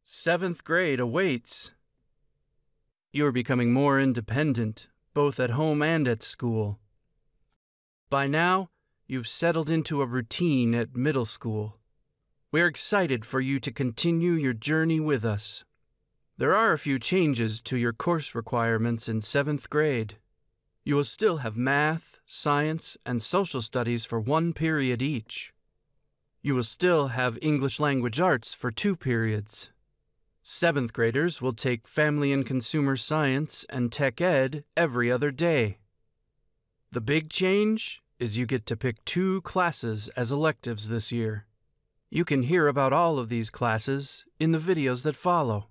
Seventh grade awaits. You're becoming more independent, both at home and at school. By now, you've settled into a routine at middle school. We're excited for you to continue your journey with us. There are a few changes to your course requirements in seventh grade. You will still have math, science, and social studies for 1 period each. You will still have English language arts for 2 periods. Seventh graders will take Family and Consumer Science and Tech Ed every other day. The big change is you get to pick 2 classes as electives this year. You can hear about all of these classes in the videos that follow.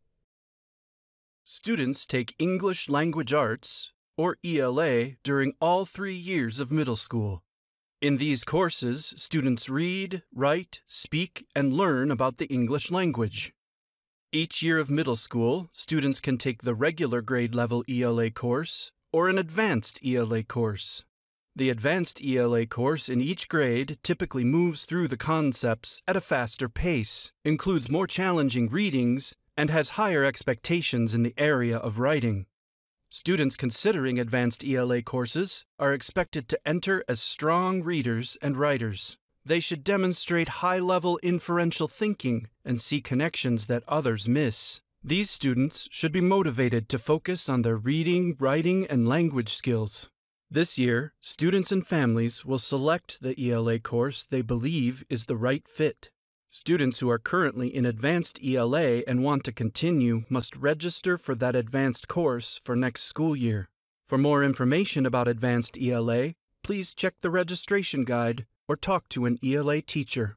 Students take English Language Arts, or ELA, during all 3 years of middle school. In these courses, students read, write, speak, and learn about the English language. Each year of middle school, students can take the regular grade level ELA course or an advanced ELA course. The advanced ELA course in each grade typically moves through the concepts at a faster pace, includes more challenging readings, and has higher expectations in the area of writing. Students considering advanced ELA courses are expected to enter as strong readers and writers. They should demonstrate high-level inferential thinking and see connections that others miss. These students should be motivated to focus on their reading, writing, and language skills. This year, students and families will select the ELA course they believe is the right fit. Students who are currently in advanced ELA and want to continue must register for that advanced course for next school year. For more information about advanced ELA, please check the registration guide or talk to an ELA teacher.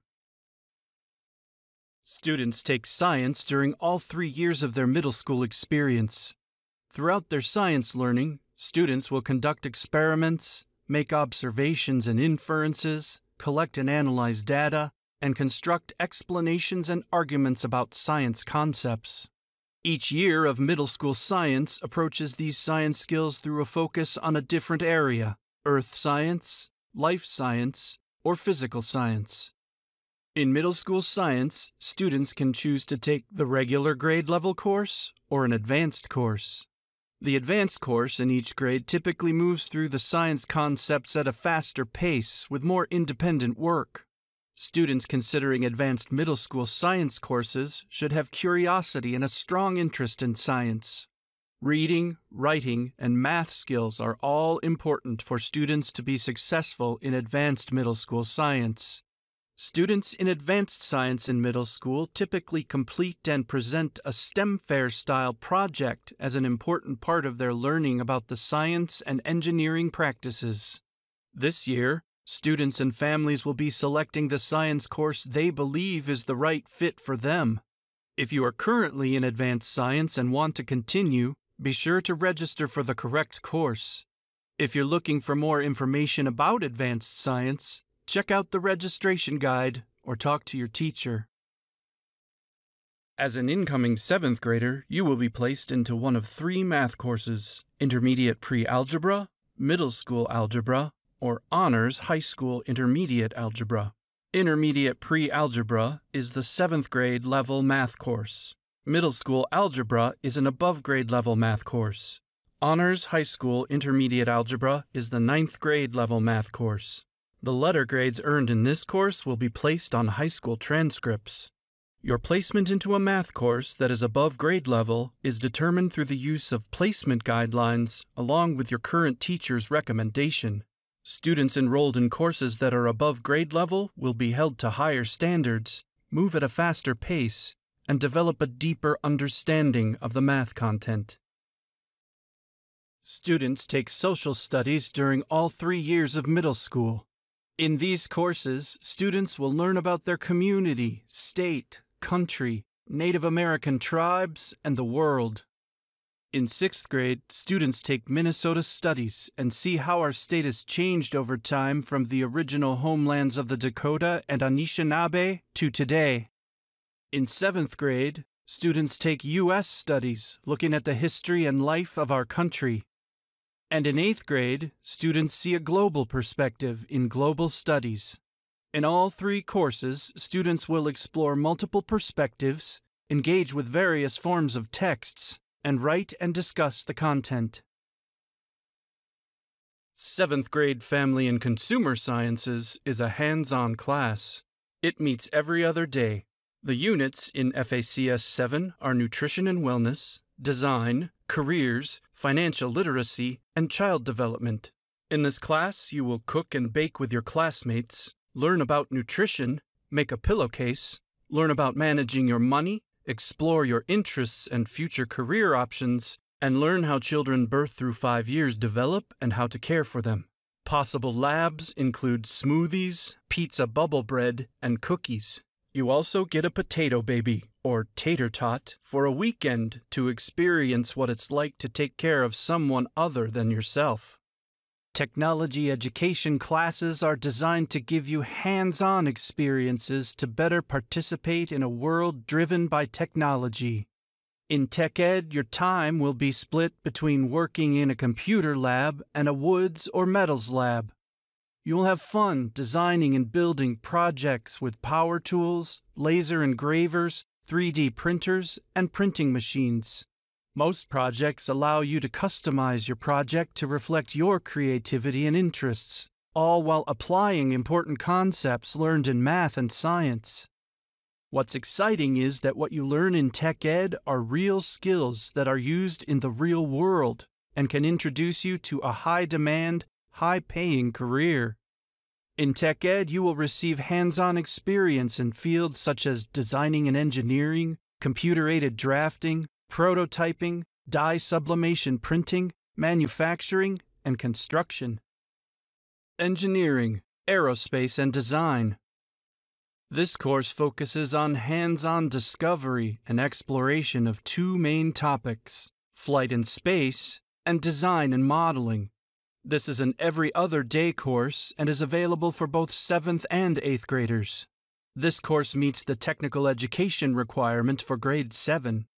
Students take science during all 3 years of their middle school experience. Throughout their science learning, students will conduct experiments, make observations and inferences, collect and analyze data, and construct explanations and arguments about science concepts. Each year of middle school science approaches these science skills through a focus on a different area: earth science, life science, or physical science. In middle school science, students can choose to take the regular grade level course or an advanced course. The advanced course in each grade typically moves through the science concepts at a faster pace with more independent work. Students considering advanced middle school science courses should have curiosity and a strong interest in science. Reading, writing, and math skills are all important for students to be successful in advanced middle school science. Students in advanced science in middle school typically complete and present a STEM fair-style project as an important part of their learning about the science and engineering practices. This year, students and families will be selecting the science course they believe is the right fit for them. If you are currently in advanced science and want to continue, be sure to register for the correct course. If you're looking for more information about advanced science, check out the registration guide or talk to your teacher. As an incoming 7th grader, you will be placed into one of 3 math courses: Intermediate Pre-Algebra, Middle School Algebra, or Honors High School Intermediate Algebra. Intermediate Pre-Algebra is the 7th grade level math course. Middle School Algebra is an above grade level math course. Honors High School Intermediate Algebra is the 9th grade level math course. The letter grades earned in this course will be placed on high school transcripts. Your placement into a math course that is above grade level is determined through the use of placement guidelines along with your current teacher's recommendation. Students enrolled in courses that are above grade level will be held to higher standards, move at a faster pace, and develop a deeper understanding of the math content. Students take social studies during all 3 years of middle school. In these courses, students will learn about their community, state, country, Native American tribes, and the world. In 6th grade, students take Minnesota Studies and see how our state has changed over time from the original homelands of the Dakota and Anishinaabe to today. In 7th grade, students take U.S. Studies, looking at the history and life of our country. And in 8th grade, students see a global perspective in Global Studies. In all 3 courses, students will explore multiple perspectives, engage with various forms of texts, and write and discuss the content. 7th grade Family and Consumer Sciences is a hands-on class. It meets every other day. The units in FACS 7 are Nutrition and Wellness, Design, Careers, Financial Literacy, and Child Development. In this class, you will cook and bake with your classmates, learn about nutrition, make a pillowcase, learn about managing your money, explore your interests and future career options, and learn how children birth through 5 years develop and how to care for them. Possible labs include smoothies, pizza bubble bread, and cookies. You also get a potato baby, or tater tot, for a weekend to experience what it's like to take care of someone other than yourself. Technology education classes are designed to give you hands-on experiences to better participate in a world driven by technology. In Tech Ed, your time will be split between working in a computer lab and a woods or metals lab. You'll have fun designing and building projects with power tools, laser engravers, 3D printers, and printing machines. Most projects allow you to customize your project to reflect your creativity and interests, all while applying important concepts learned in math and science. What's exciting is that what you learn in Tech Ed are real skills that are used in the real world and can introduce you to a high-demand, high-paying career. In Tech Ed, you will receive hands-on experience in fields such as designing and engineering, computer-aided drafting, prototyping, dye sublimation printing, manufacturing, and construction. Engineering, Aerospace, and Design. This course focuses on hands-on discovery and exploration of 2 main topics, flight in space and design and modeling. This is an every other day course and is available for both 7th and 8th graders. This course meets the technical education requirement for grade 7.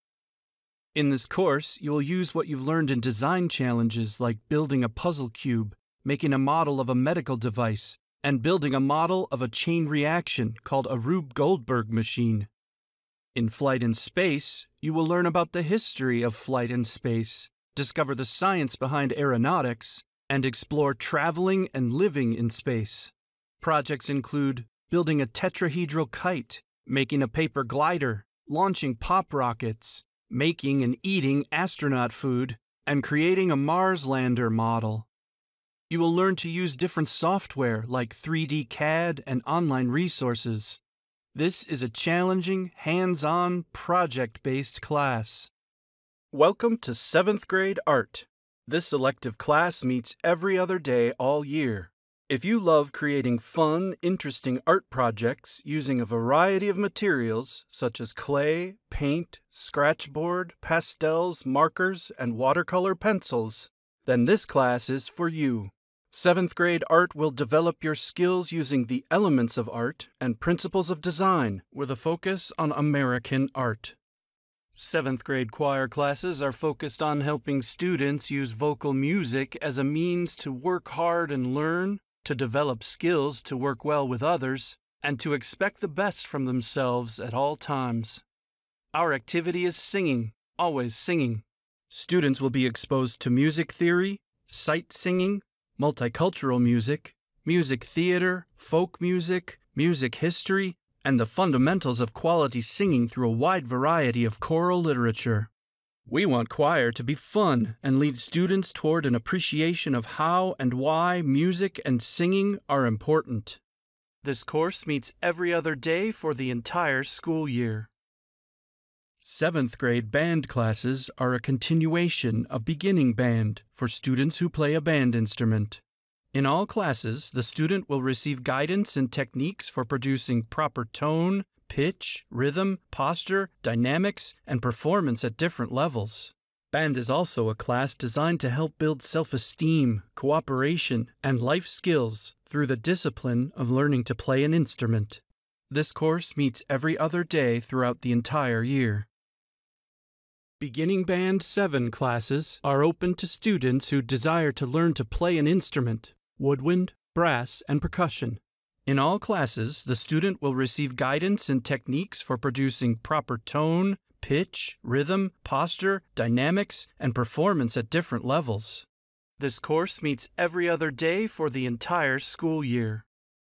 In this course, you will use what you've learned in design challenges like building a puzzle cube, making a model of a medical device, and building a model of a chain reaction called a Rube Goldberg machine. In Flight in Space, you will learn about the history of flight in space, discover the science behind aeronautics, and explore traveling and living in space. Projects include building a tetrahedral kite, making a paper glider, launching pop rockets, making and eating astronaut food, and creating a Mars lander model. You will learn to use different software like 3D CAD and online resources. This is a challenging, hands-on, project-based class. Welcome to 7th grade Art. This elective class meets every other day all year. If you love creating fun, interesting art projects using a variety of materials such as clay, paint, scratchboard, pastels, markers, and watercolor pencils, then this class is for you. 7th grade Art will develop your skills using the elements of art and principles of design with a focus on American art. 7th grade choir classes are focused on helping students use vocal music as a means to work hard and learn, to develop skills to work well with others, and to expect the best from themselves at all times. Our activity is singing, always singing. Students will be exposed to music theory, sight singing, multicultural music, music theater, folk music, music history, and the fundamentals of quality singing through a wide variety of choral literature. We want choir to be fun and lead students toward an appreciation of how and why music and singing are important. This course meets every other day for the entire school year. 7th grade band classes are a continuation of beginning band for students who play a band instrument. In all classes, the student will receive guidance and techniques for producing proper tone, pitch, rhythm, posture, dynamics, and performance at different levels. Band is also a class designed to help build self-esteem, cooperation, and life skills through the discipline of learning to play an instrument. This course meets every other day throughout the entire year. Beginning Band 7 classes are open to students who desire to learn to play an instrument, woodwind, brass, and percussion. In all classes, the student will receive guidance and techniques for producing proper tone, pitch, rhythm, posture, dynamics, and performance at different levels. This course meets every other day for the entire school year.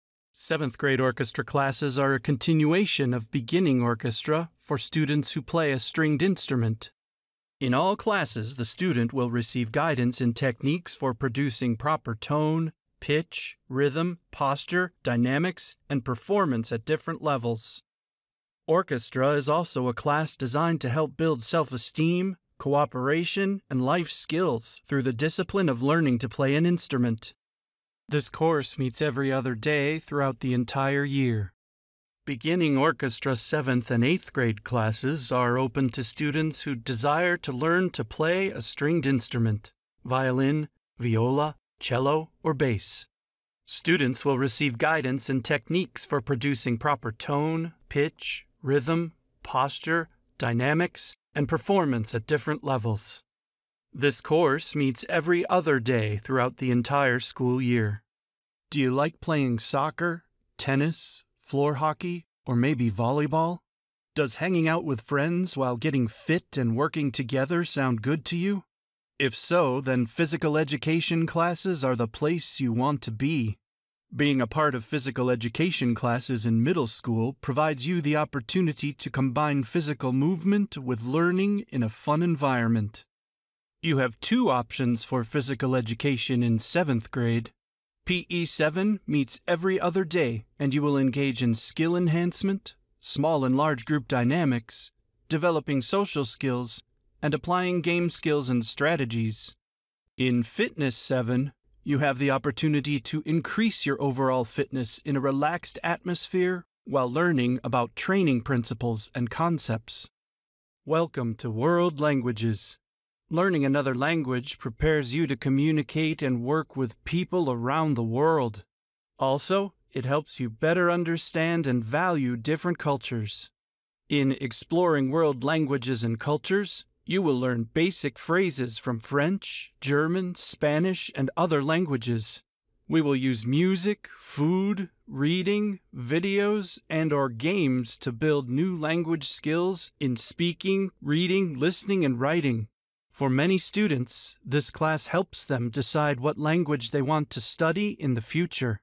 7th grade orchestra classes are a continuation of Beginning Orchestra for students who play a stringed instrument. In all classes, the student will receive guidance in techniques for producing proper tone, pitch, rhythm, posture, dynamics, and performance at different levels. Orchestra is also a class designed to help build self-esteem, cooperation, and life skills through the discipline of learning to play an instrument. This course meets every other day throughout the entire year. Beginning Orchestra 7th and 8th grade classes are open to students who desire to learn to play a stringed instrument, violin, viola, cello, or bass. Students will receive guidance and techniques for producing proper tone, pitch, rhythm, posture, dynamics, and performance at different levels. This course meets every other day throughout the entire school year. Do you like playing soccer, tennis, floor hockey, or maybe volleyball? Does hanging out with friends while getting fit and working together sound good to you? If so, then physical education classes are the place you want to be. Being a part of physical education classes in middle school provides you the opportunity to combine physical movement with learning in a fun environment. You have 2 options for physical education in 7th grade. PE 7 meets every other day, and you will engage in skill enhancement, small and large group dynamics, developing social skills, and applying game skills and strategies. In Fitness 7, you have the opportunity to increase your overall fitness in a relaxed atmosphere while learning about training principles and concepts. Welcome to World Languages. Learning another language prepares you to communicate and work with people around the world. Also, it helps you better understand and value different cultures. In Exploring World Languages and Cultures, you will learn basic phrases from French, German, Spanish, and other languages. We will use music, food, reading, videos, and/or games to build new language skills in speaking, reading, listening, and writing. For many students, this class helps them decide what language they want to study in the future.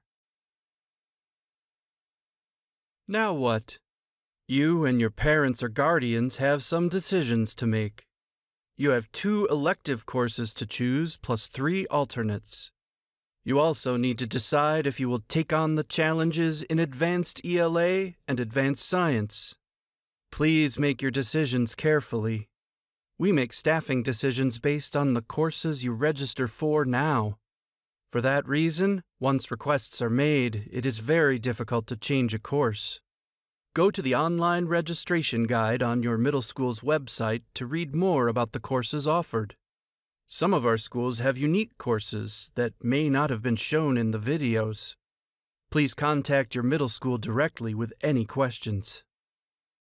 Now what? You and your parents or guardians have some decisions to make. You have 2 elective courses to choose plus 3 alternates. You also need to decide if you will take on the challenges in Advanced ELA and Advanced Science. Please make your decisions carefully. We make staffing decisions based on the courses you register for now. For that reason, once requests are made, it is very difficult to change a course. Go to the online registration guide on your middle school's website to read more about the courses offered. Some of our schools have unique courses that may not have been shown in the videos. Please contact your middle school directly with any questions.